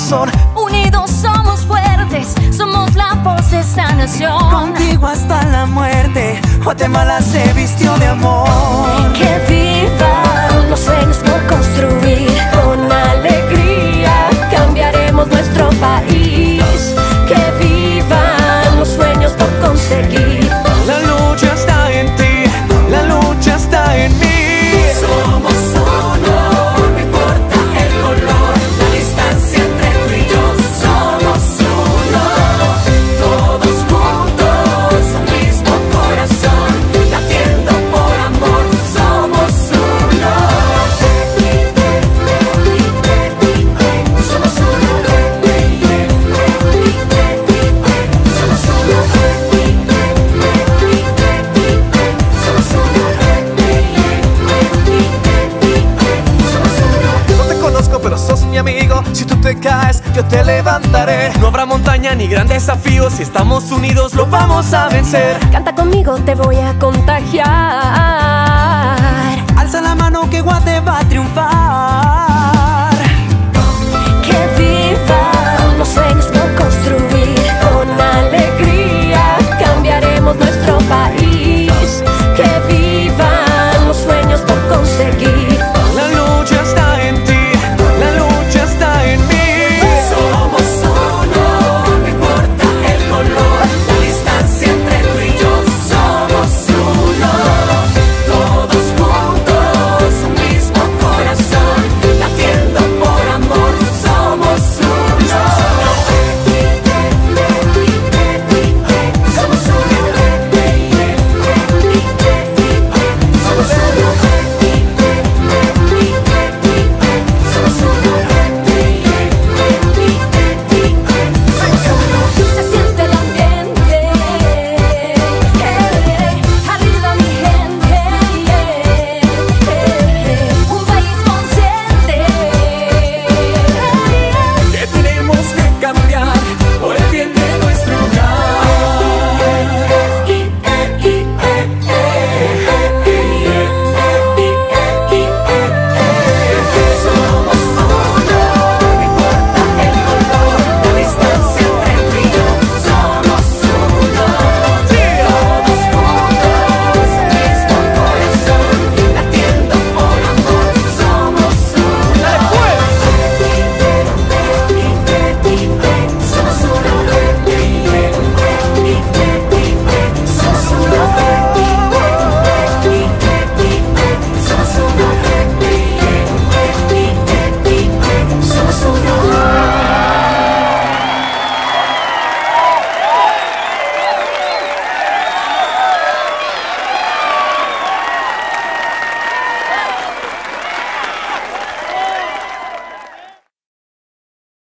corazón. Unidos somos fuertes, somos la voz de esta nación. Contigo hasta la muerte, Guatemala se vistió de amor. Que vivan los sueños por construir. Con alegría cambiaremos nuestro país. Que vivan los sueños por conseguir. La lucha está en ti, la lucha está en mí. Somos uno, no importa el color, la distancia entre tú y yo. Somos uno, todos juntos, un mismo corazón, latiendo por amor. Somos uno. Somos uno. Somos uno. No te conozco, pero sos mi amigo. Si tú te caes, yo te levantaré. No habrá montaña ni gran desafío. Si estamos unidos, lo vamos a vencer. Canta conmigo, te voy a contagiar. Alza la mano que Guate va a triunfar.